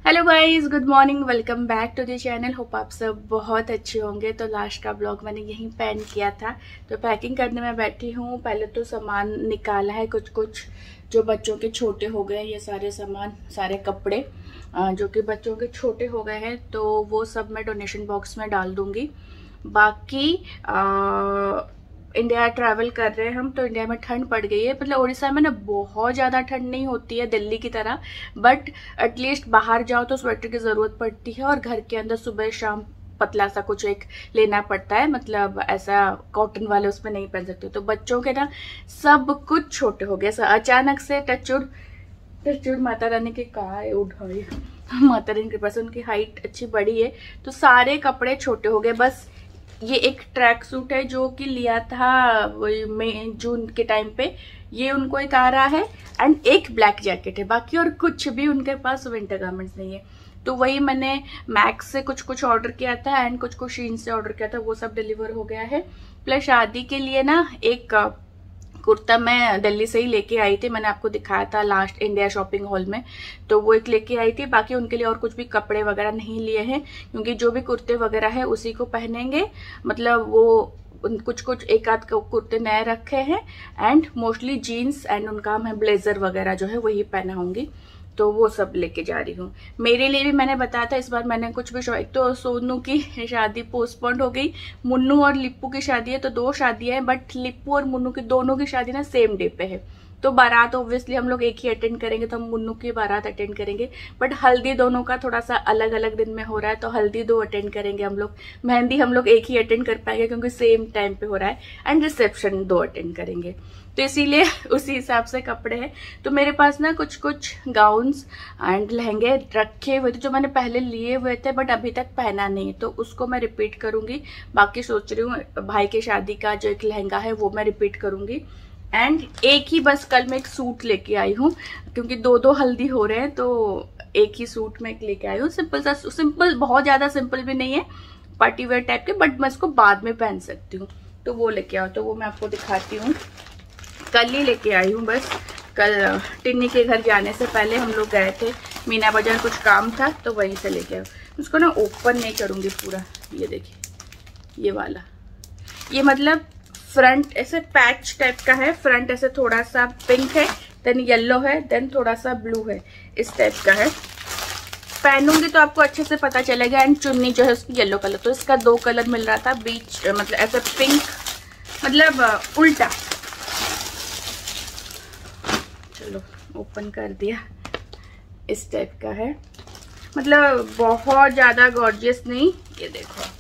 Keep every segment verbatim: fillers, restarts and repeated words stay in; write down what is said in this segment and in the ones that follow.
Hello guys, good morning, welcome back to the channel. Hope आप सब बहुत अच्छे होंगे। तो लास्ट का ब्लॉग मैंने यहीं पेंड किया था, तो पैकिंग करने में बैठी हूँ। पहले तो सामान निकाला है, कुछ कुछ जो बच्चों के छोटे हो गए, ये सारे सामान, सारे कपड़े जो कि बच्चों के छोटे हो गए हैं, तो वो सब मैं डोनेशन बॉक्स में डाल दूंगी। बाकी आ, इंडिया ट्रैवल कर रहे हैं हम, तो इंडिया में ठंड पड़ गई है। मतलब उड़ीसा में ना बहुत ज़्यादा ठंड नहीं होती है दिल्ली की तरह, बट एटलीस्ट बाहर जाओ तो स्वेटर की ज़रूरत पड़ती है, और घर के अंदर सुबह शाम पतला सा कुछ एक लेना पड़ता है। मतलब ऐसा कॉटन वाले उसमें नहीं पहन सकते। तो बच्चों के ना सब कुछ छोटे हो गए अचानक से। टचुड टचुड माता रानी के कहा है उठाई, माता रानी के पास उनकी हाइट अच्छी बड़ी है, तो सारे कपड़े छोटे हो गए। बस ये एक ट्रैक सूट है जो कि लिया था मई जून के टाइम पे, ये उनको एक आ रहा है, एंड एक ब्लैक जैकेट है। बाकी और कुछ भी उनके पास विंटर गारमेंट्स नहीं है। तो वही मैंने मैक्स से कुछ कुछ ऑर्डर किया था, एंड कुछ कुछ शीन से ऑर्डर किया था, वो सब डिलीवर हो गया है। प्लस शादी के लिए ना एक कुर्ता मैं दिल्ली से ही लेके आई थी, मैंने आपको दिखाया था लास्ट इंडिया शॉपिंग हॉल में, तो वो एक लेके आई थी। बाकी उनके लिए और कुछ भी कपड़े वगैरह नहीं लिए हैं, क्योंकि जो भी कुर्ते वगैरह है उसी को पहनेंगे। मतलब वो कुछ कुछ एक आध कुर्ते नए रखे हैं, एंड मोस्टली जीन्स, एंड उनका मैं ब्लेजर वगैरह जो है वही पहना होंगी, तो वो सब लेके जा रही हूँ। मेरे लिए भी मैंने बताया था, इस बार मैंने कुछ भी, एक तो सोनू की शादी पोस्टपोन्ड हो गई, मुन्नू और लिप्पू की शादी है, तो दो शादियां हैं, बट लिप्पू और मुन्नू की दोनों की शादी ना सेम डे पे है। तो बारात ऑब्वियसली हम लोग एक ही अटेंड करेंगे, तो हम मुन्नू की बारात अटेंड करेंगे, बट हल्दी दोनों का थोड़ा सा अलग अलग दिन में हो रहा है, तो हल्दी दो अटेंड करेंगे हम लोग। मेहंदी हम लोग एक ही अटेंड कर पाएंगे क्योंकि सेम टाइम पे हो रहा है, एंड रिसेप्शन दो अटेंड करेंगे, तो इसीलिए उसी हिसाब से कपड़े हैं। तो मेरे पास ना कुछ कुछ गाउन्स एंड लहंगे रखे हुए थे जो मैंने पहले लिए हुए थे, बट अभी तक पहना नहीं, तो उसको मैं रिपीट करूंगी। बाकी सोच रही हूँ भाई के शादी का जो एक लहंगा है वो मैं रिपीट करूंगी। एंड एक ही बस कल मैं एक सूट लेके आई हूँ, क्योंकि दो दो हल्दी हो रहे हैं, तो एक ही सूट में एक लेके आई हूँ। सिंपल सा, सिंपल, बहुत ज्यादा सिंपल भी नहीं है, पार्टी वेयर टाइप के, बट मैं इसको बाद में पहन सकती हूँ, तो वो लेके आओ। तो वो मैं आपको दिखाती हूँ, कल ही लेके आई हूँ। बस कल टिन्नी के घर जाने से पहले हम लोग गए थे मीना बाजार, कुछ काम था, तो वहीं से लेके आए। उसको ना ओपन नहीं करूँगी पूरा। ये देखिए, ये वाला, ये मतलब फ्रंट ऐसे पैच टाइप का है, फ्रंट ऐसे थोड़ा सा पिंक है, देन येलो है, देन थोड़ा सा ब्लू है, इस टाइप का है। पहनूंगी तो आपको अच्छे से पता चलेगा। एंड चुन्नी जो है उसकी येलो कलर, तो इसका दो कलर मिल रहा था बीच, मतलब ऐसे पिंक, मतलब उल्टा। चलो ओपन कर दिया, इस टाइप का है, मतलब बहुत ज्यादा गॉर्जियस नहीं। ये देखो,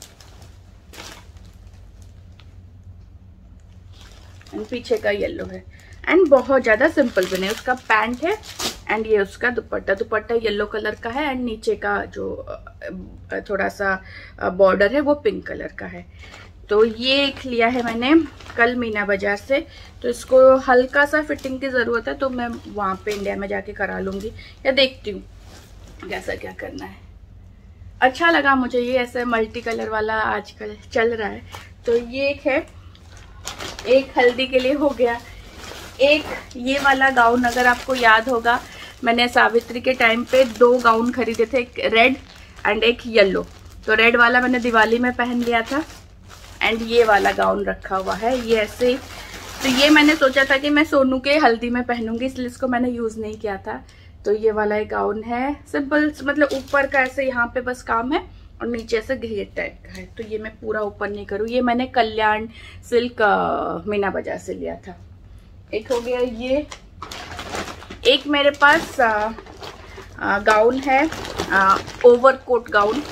एंड पीछे का येलो है, एंड बहुत ज्यादा सिंपल भी नहीं। उसका पैंट है, एंड ये उसका दुपट्टा, दुपट्टा येलो कलर का है, एंड नीचे का जो थोड़ा सा बॉर्डर है वो पिंक कलर का है। तो ये एक लिया है मैंने कल मीना बाजार से, तो इसको हल्का सा फिटिंग की जरूरत है, तो मैं वहां पे इंडिया में जाके करा लूंगी, या देखती हूँ कैसा क्या करना है। अच्छा लगा मुझे ये, ऐसे मल्टी कलर वाला आजकल चल रहा है। तो ये एक है, एक हल्दी के लिए हो गया। एक ये वाला गाउन, अगर आपको याद होगा, मैंने सावित्री के टाइम पे दो गाउन खरीदे थे, एक रेड एंड एक येलो। तो रेड वाला मैंने दिवाली में पहन लिया था, एंड ये वाला गाउन रखा हुआ है, ये ऐसे। तो ये मैंने सोचा था कि मैं सोनू के हल्दी में पहनूंगी, इसलिए इसको मैंने यूज नहीं किया था। तो ये वाला एक गाउन है, सिंपल, मतलब ऊपर का ऐसे यहाँ पे बस काम है, और नीचे से घेर टाइप का है। तो ये मैं पूरा ओपन नहीं करूँ, ये मैंने कल्याण सिल्क मीना बाजार से लिया था। एक हो गया ये। एक मेरे पास आ, आ, गाउन है, ओवरकोट गाउन।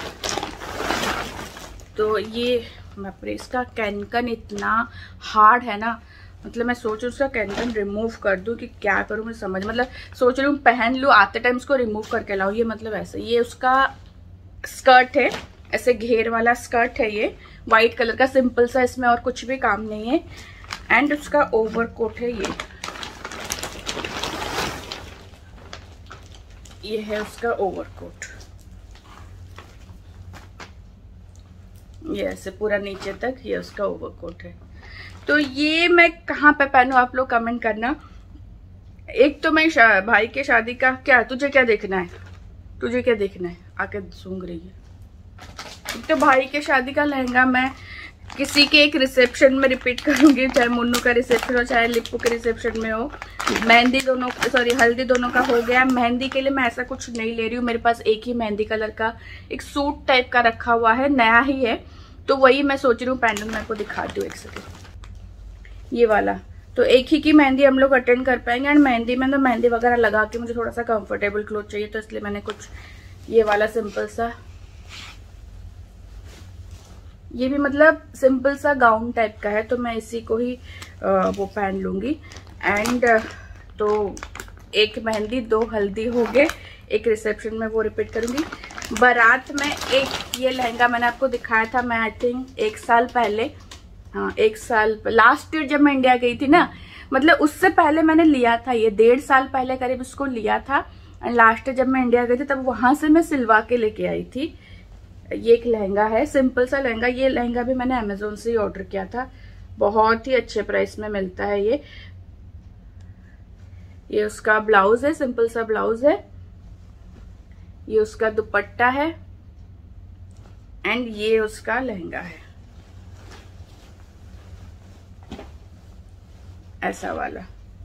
तो ये मैं, इसका कैनकन इतना हार्ड है ना, मतलब मैं सोच रही हूँ उसका कैनकन रिमूव कर दूँ कि क्या करूँ, मैं समझ, मतलब सोच रही हूँ पहन लूँ, आते टाइम इसको रिमूव करके लाऊं। ये मतलब ऐसे, ये उसका स्कर्ट है, ऐसे घेर वाला स्कर्ट है, ये वाइट कलर का सिंपल सा, इसमें और कुछ भी काम नहीं है। एंड उसका ओवरकोट है, ये ये है उसका ओवरकोट, ये ऐसे पूरा नीचे तक, ये उसका ओवरकोट है। तो ये मैं कहाँ पे पहनूं, आप लोग कमेंट करना। एक तो मैं भाई के शादी का, क्या तुझे क्या देखना है? तुझे क्या देखना है, आके सूंघ रही है। तो भाई के शादी का लहंगा मैं किसी के एक रिसेप्शन में रिपीट करूंगी, चाहे मुन्नू का रिसेप्शन हो चाहे लिप्पू के रिसेप्शन में हो। मेहंदी दोनों, सॉरी हल्दी दोनों का हो गया। मेहंदी के लिए मैं ऐसा कुछ नहीं ले रही हूँ, मेरे पास एक ही मेहंदी कलर का एक सूट टाइप का रखा हुआ है, नया ही है, तो वही मैं सोच रही हूँ पहनूं। मैं आपको दिखाती हूँ एक सेकेंड। ये वाला तो एक ही की मेहंदी हम लोग अटेंड कर पाएंगे। एंड मेहंदी में तो मेहंदी वगैरह लगा के मुझे थोड़ा सा कंफर्टेबल क्लोथ चाहिए, तो इसलिए मैंने कुछ ये वाला सिंपल सा, ये भी मतलब सिंपल सा गाउन टाइप का है, तो मैं इसी को ही आ, वो पहन लूंगी। एंड तो एक मेहंदी, दो हल्दी हो गए, एक रिसेप्शन में वो रिपीट करूंगी। बारात में एक ये लहंगा मैंने आपको दिखाया था, मैं आई थिंक एक साल पहले, हाँ एक साल लास्ट ईयर जब मैं इंडिया गई थी ना, मतलब उससे पहले मैंने लिया था, ये डेढ़ साल पहले करीब इसको लिया था। एंड लास्ट ईयर जब मैं इंडिया गई थी तब वहां से मैं सिलवा के लेके आई थी। ये एक लहंगा है, सिंपल सा लहंगा। ये लहंगा भी मैंने अमेजोन से ही ऑर्डर किया था, बहुत ही अच्छे प्राइस में मिलता है ये। ये उसका ब्लाउज है, सिंपल सा ब्लाउज है। ये उसका दुपट्टा है एंड ये उसका लहंगा है, ऐसा वाला।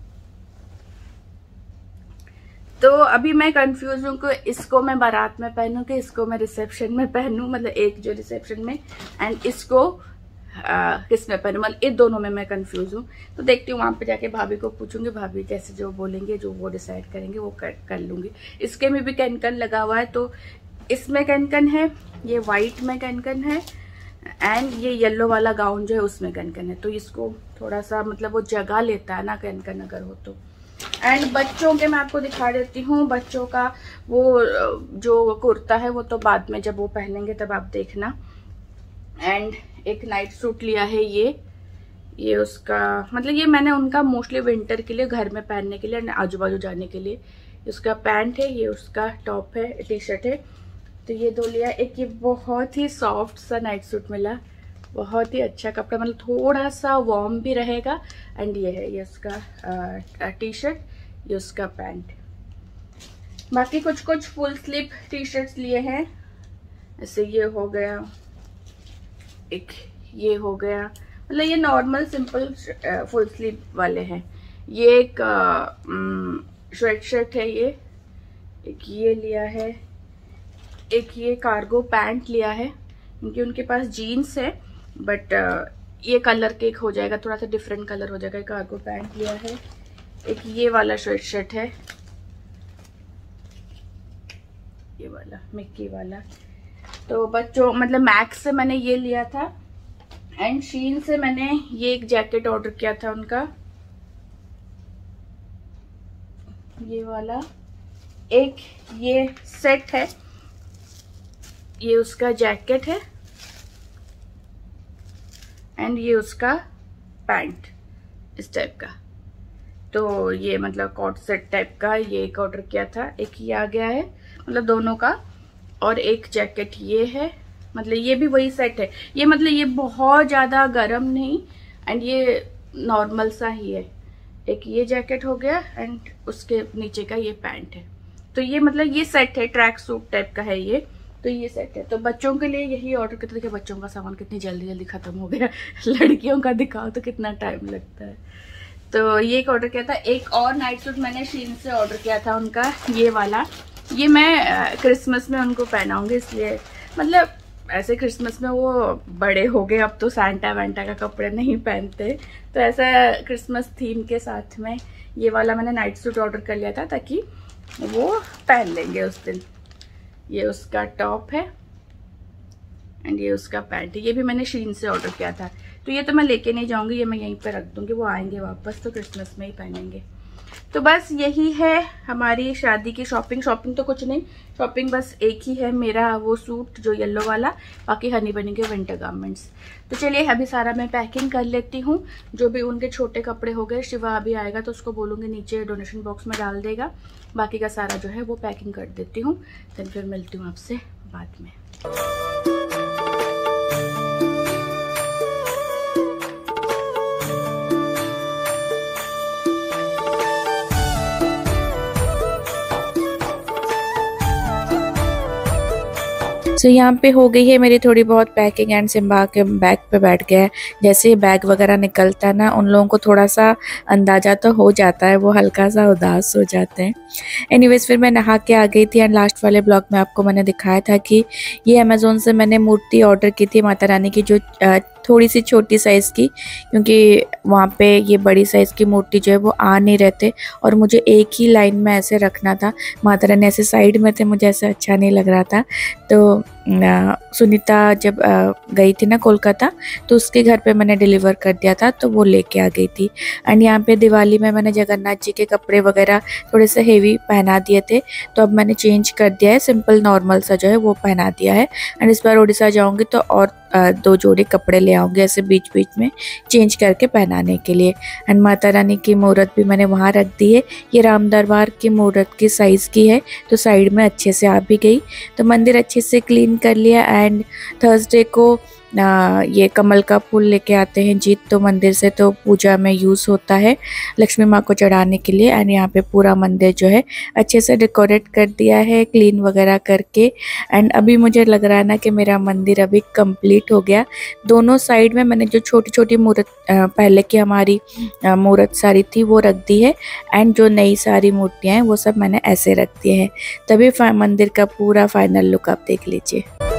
तो अभी मैं कंफ्यूज हूँ कि इसको मैं बारात में पहनूं कि इसको मैं रिसेप्शन में पहनूं, मतलब एक जो रिसेप्शन में एंड इसको किस में पहनूं, मतलब इन दोनों में मैं कंफ्यूज हूँ। तो देखती हूँ, वहां पे जाके भाभी को पूछूंगी, भाभी जैसे जो बोलेंगे, जो वो डिसाइड करेंगे वो कर, कर लूंगी। इसके में भी कैनकन लगा हुआ है, तो इसमें कैनकन है, ये व्हाइट में कैनकन है एंड ये येलो वाला गाउन जो है उसमें कैनकन है। तो इसको थोड़ा सा मतलब वो जगह लेता है ना कैनकन अगर हो तो। एंड बच्चों के मैं आपको दिखा देती हूँ, बच्चों का वो जो कुर्ता है वो तो बाद में जब वो पहनेंगे तब आप देखना। एंड एक नाइट सूट लिया है, ये ये उसका मतलब ये मैंने उनका मोस्टली विंटर के लिए, घर में पहनने के लिए, आजू बाजू जाने के लिए। उसका पैंट है, ये उसका टॉप है, टी शर्ट है। तो ये दो लिया। एक ये बहुत ही सॉफ्ट सा नाइट सूट मिला, बहुत ही अच्छा कपड़ा, मतलब थोड़ा सा वार्म भी रहेगा। एंड ये है, ये उसका टी शर्ट, ये उसका पैंट। बाकी कुछ कुछ फुल स्लीव टी शर्ट्स लिए हैं, ऐसे ये हो गया, एक ये हो गया, मतलब ये नॉर्मल सिंपल फुल स्लीव वाले हैं। ये एक स्वेट शर्ट है, ये एक ये लिया है, एक ये कार्गो पैंट लिया है, क्योंकि उनके पास जीन्स है बट ये कलर केक हो जाएगा, थोड़ा सा डिफरेंट कलर हो जाएगा। कार्गो पैंट लिया है। एक ये वाला स्वेट शर्ट है, ये वाला मिक्की वाला। तो बच्चों मतलब मैक्स से मैंने ये लिया था एंड शीन से मैंने ये एक जैकेट ऑर्डर किया था उनका, ये वाला। एक ये सेट है, ये उसका जैकेट है एंड ये उसका पैंट इस टाइप का। तो ये मतलब कॉट सेट टाइप का ये एक ऑर्डर किया था। एक ये आ गया है, मतलब दोनों का। और एक जैकेट ये है, मतलब ये भी वही सेट है। ये मतलब ये बहुत ज्यादा गर्म नहीं एंड ये नॉर्मल सा ही है। एक ये जैकेट हो गया एंड उसके नीचे का ये पैंट है। तो ये मतलब ये सेट है, ट्रैक सूट टाइप का है ये। तो ये सेट है। तो बच्चों के लिए यही ऑर्डर किया था। देखिए बच्चों का सामान कितनी जल्दी जल्दी खत्म हो गया। लड़कियों का दिखाओ तो कितना टाइम लगता है। तो ये एक ऑर्डर किया था। एक और नाइट सूट मैंने शीन से ऑर्डर किया था उनका, ये वाला। ये मैं क्रिसमस में उनको पहनाऊंगी, इसलिए मतलब ऐसे क्रिसमस में वो बड़े हो गए, अब तो सैंटा वैंटा का कपड़े नहीं पहनते। तो ऐसा क्रिसमस थीम के साथ में ये वाला मैंने नाइट सूट ऑर्डर कर लिया था ताकि वो पहन लेंगे उस दिन। ये उसका टॉप है एंड ये उसका पैंट है। ये भी मैंने शीन से ऑर्डर किया था। तो ये तो मैं लेके नहीं जाऊंगी, ये मैं यहीं पे रख दूंगी, वो आएंगे वापस तो क्रिसमस में ही पहनेंगे। तो बस यही है हमारी शादी की शॉपिंग। शॉपिंग तो कुछ नहीं, शॉपिंग बस एक ही है, मेरा वो सूट जो येलो वाला, बाकी हनी बनी के विंटर गारमेंट्स। तो चलिए अभी सारा मैं पैकिंग कर लेती हूँ। जो भी उनके छोटे कपड़े हो गए, शिवा अभी आएगा तो उसको बोलूँगी नीचे डोनेशन बॉक्स में डाल देगा। बाकी का सारा जो है वो पैकिंग कर देती हूँ, देन फिर मिलती हूँ आपसे बाद में। सो यहाँ पे हो गई है मेरी थोड़ी बहुत पैकिंग एंड सिम्बा के बैग पे बैठ गया है। जैसे बैग वगैरह निकलता है ना, उन लोगों को थोड़ा सा अंदाज़ा तो हो जाता है, वो हल्का सा उदास हो जाते हैं। एनीवेज फिर मैं नहा के आ गई थी एंड लास्ट वाले ब्लॉग में आपको मैंने दिखाया था कि ये अमेज़ोन से मैंने मूर्ति ऑर्डर की थी माता रानी की, जो थोड़ी सी छोटी साइज़ की, क्योंकि वहाँ पे ये बड़ी साइज़ की मूर्ति जो है वो आ नहीं रहते और मुझे एक ही लाइन में ऐसे रखना था। माता रानी ऐसे साइड में थे, मुझे ऐसा अच्छा नहीं लग रहा था। तो सुनीता जब गई थी ना कोलकाता, तो उसके घर पे मैंने डिलीवर कर दिया था, तो वो लेके आ गई थी। एंड यहाँ पे दिवाली में मैंने जगन्नाथ जी के कपड़े वगैरह थोड़े से हेवी पहना दिए थे, तो अब मैंने चेंज कर दिया है, सिंपल नॉर्मल सा जो है वो पहना दिया है। एंड इस बार उड़ीसा जाऊँगी तो और दो जोड़ी कपड़े ले आऊँगी ऐसे बीच बीच में चेंज करके पहनाने के लिए। एंड माता रानी की मूर्त भी मैंने वहाँ रख दी है। ये राम दरबार की मूर्त की साइज़ की है, तो साइड में अच्छे से आ भी गई। तो मंदिर अच्छे से क्लीन कर लिया। एंड थर्सडे को आ, ये कमल का फूल लेके आते हैं जीत, तो मंदिर से तो पूजा में यूज़ होता है लक्ष्मी माँ को चढ़ाने के लिए। एंड यहाँ पे पूरा मंदिर जो है अच्छे से डेकोरेट कर दिया है क्लीन वगैरह करके। एंड अभी मुझे लग रहा है ना कि मेरा मंदिर अभी कंप्लीट हो गया। दोनों साइड में मैंने जो छोटी छोटी मूर्त पहले की हमारी मूर्त सारी थी वो रख दी है, एंड जो नई सारी मूर्तियाँ हैं वो सब मैंने ऐसे रख दिए हैं। तभी मंदिर का पूरा फाइनल लुक आप देख लीजिए।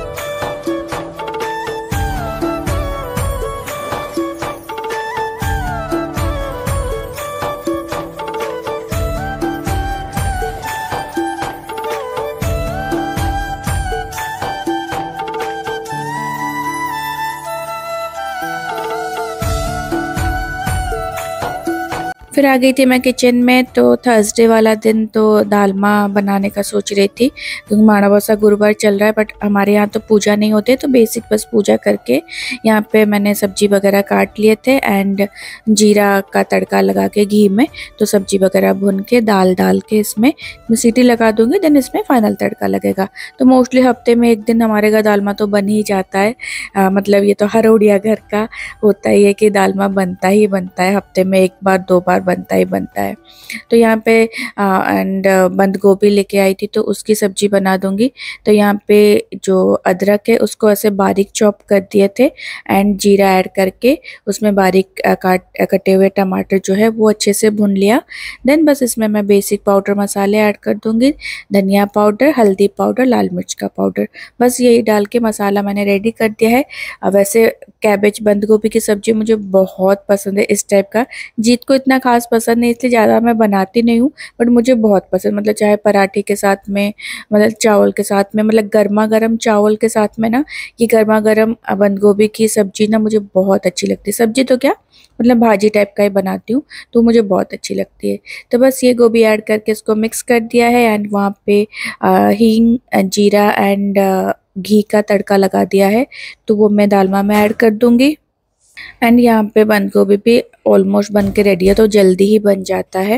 फिर आ गई थी मैं किचन में। तो थर्सडे वाला दिन तो दालमा बनाने का सोच रही थी, क्योंकि माणबसा गुरुवार चल रहा है, बट हमारे यहाँ तो पूजा नहीं होते, तो बेसिक बस पूजा करके यहाँ पे मैंने सब्जी वगैरह काट लिए थे एंड जीरा का तड़का लगा के घी में, तो सब्जी वगैरह भून के दाल डाल के इसमें मैं सीटी लगा दूँगी, देन इसमें फाइनल तड़का लगेगा। तो मोस्टली हफ्ते में एक दिन हमारे घर दालमा तो बन ही जाता है। आ, मतलब ये तो हर उड़िया घर का होता ही है कि दालमा बनता ही बनता है, हफ्ते में एक बार दो बार बनता ही बनता है। तो यहाँ पे एंड बंद गोभी लेके आई थी, तो उसकी सब्जी बना दूंगी। तो यहाँ पे जो अदरक है उसको ऐसे बारीक चॉप कर दिए थे एंड जीरा ऐड करके उसमें बारीक काट कटे हुए टमाटर जो है वो अच्छे से भून लिया। देन बस इसमें मैं बेसिक पाउडर मसाले ऐड कर दूंगी, धनिया पाउडर, हल्दी पाउडर, लाल मिर्च का पाउडर, बस यही डाल के मसाला मैंने रेडी कर दिया है। वैसे कैबेज बंद गोभी की सब्जी मुझे बहुत पसंद है इस टाइप का। जीत को इतना खास पसंद नहीं, इसलिए ज़्यादा मैं बनाती नहीं हूँ, बट मुझे बहुत पसंद, मतलब चाहे पराठे के साथ में, मतलब चावल के साथ में, मतलब गर्मा गर्म चावल के साथ में ना, ये गर्मा गर्म बंद गोभी की सब्जी ना मुझे बहुत अच्छी लगती है। सब्जी तो क्या, मतलब भाजी टाइप का ही बनाती हूँ, तो मुझे बहुत अच्छी लगती है। तो बस ये गोभी ऐड करके इसको मिक्स कर दिया है एंड वहाँ पे हींग, जीरा एंड घी का तड़का लगा दिया है, तो वो मैं दालमा में ऐड कर दूँगी। एंड यहाँ पे बंद गोभी भी ऑलमोस्ट बन के रेडी है, तो जल्दी ही बन जाता है।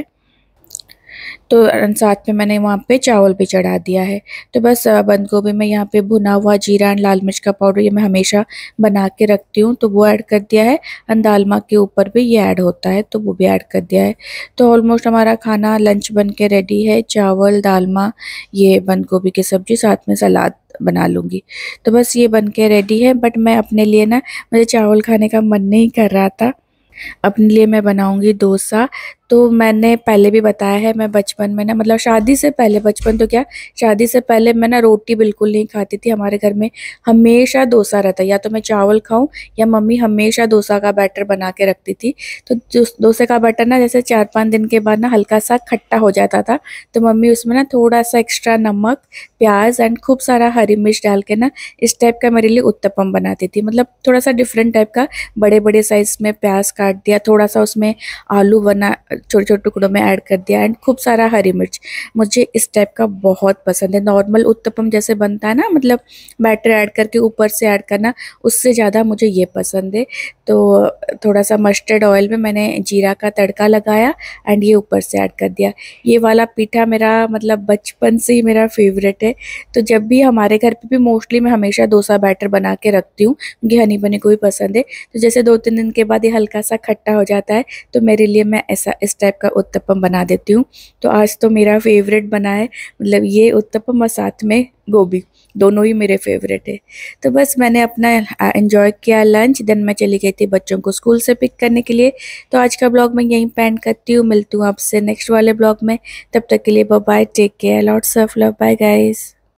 तो साथ में मैंने वहाँ पे चावल भी चढ़ा दिया है। तो बस बंद गोभी में यहाँ पे भुना हुआ जीरा एंड लाल मिर्च का पाउडर, ये मैं हमेशा बना के रखती हूँ, तो वो ऐड कर दिया है। एंड दालमा के ऊपर भी ये ऐड होता है, तो वो भी ऐड कर दिया है। तो ऑलमोस्ट हमारा खाना लंच बन के रेडी है। चावल, दालमा, ये बंद गोभी की सब्जी, साथ में सलाद बना लूँगी। तो बस ये बन के रेडी है। बट मैं अपने लिए ना, मुझे चावल खाने का मन नहीं कर रहा था, अपने लिए मैं बनाऊंगी डोसा। तो मैंने पहले भी बताया है, मैं बचपन में ना, मतलब शादी से पहले, बचपन तो क्या, शादी से पहले मैं ना रोटी बिल्कुल नहीं खाती थी। हमारे घर में हमेशा डोसा रहता, या तो मैं चावल खाऊं या मम्मी हमेशा डोसा का बैटर बना के रखती थी। तो डोसे का बैटर ना जैसे चार पाँच दिन के बाद ना हल्का सा खट्टा हो जाता था, तो मम्मी उसमें ना थोड़ा सा एक्स्ट्रा नमक, प्याज एंड खूब सारा हरी मिर्च डाल के ना इस टाइप का मेरे लिए उत्तपम बनाती थी। मतलब थोड़ा सा डिफरेंट टाइप का, बड़े बड़े साइज में प्याज काट दिया, थोड़ा सा उसमें आलू बना छोटे छोटे टुकड़ों में ऐड कर दिया एंड खूब सारा हरी मिर्च। मुझे इस टाइप का बहुत पसंद है। नॉर्मल उत्तपम जैसे बनता है ना, मतलब बैटर ऐड करके ऊपर से ऐड करना, उससे ज़्यादा मुझे ये पसंद है। तो थोड़ा सा मस्टर्ड ऑयल में मैंने जीरा का तड़का लगाया एंड ये ऊपर से ऐड कर दिया। ये वाला पीठा मेरा मतलब बचपन से ही मेरा फेवरेट है। तो जब भी हमारे घर पे भी मोस्टली मैं हमेशा डोसा बैटर बना के रखती हूँ, क्योंकि हनी बनी को भी पसंद है। तो जैसे दो तीन दिन के बाद ये हल्का सा खट्टा हो जाता है, तो मेरे लिए मैं ऐसा इस टाइप का उत्तपम बना देती हूँ। तो आज तो मेरा फेवरेट बना है, मतलब ये उत्तपम और साथ में गोभी, दोनों ही मेरे फेवरेट है। तो बस मैंने अपना एंजॉय किया लंच, देन मैं चली गई थी बच्चों को स्कूल से पिक करने के लिए। तो आज का ब्लॉग मैं यहीं पेंड करती हूँ, मिलती हूँ आपसे नेक्स्ट वाले ब्लॉग में। तब तक के लिए bye bye, take care, lots of love, bye guys.